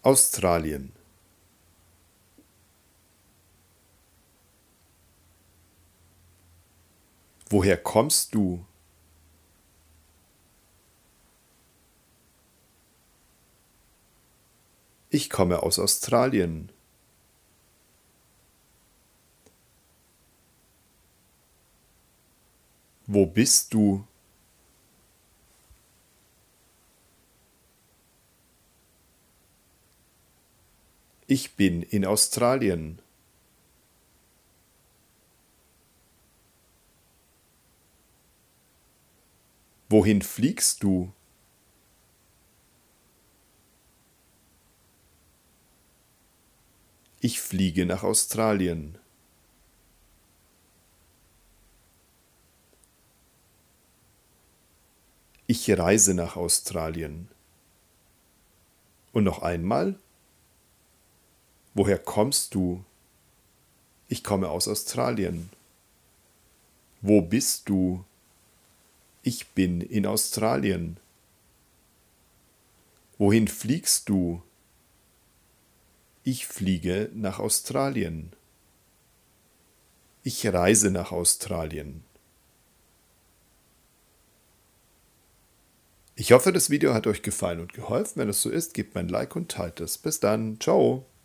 Australien. Woher kommst du? Ich komme aus Australien. Wo bist du? Ich bin in Australien. Wohin fliegst du? Ich fliege nach Australien. Ich reise nach Australien. Und noch einmal? Woher kommst du? Ich komme aus Australien. Wo bist du? Ich bin in Australien. Wohin fliegst du? Ich fliege nach Australien. Ich reise nach Australien. Ich hoffe, das Video hat euch gefallen und geholfen. Wenn es so ist, gebt mir ein Like und teilt es. Bis dann. Ciao.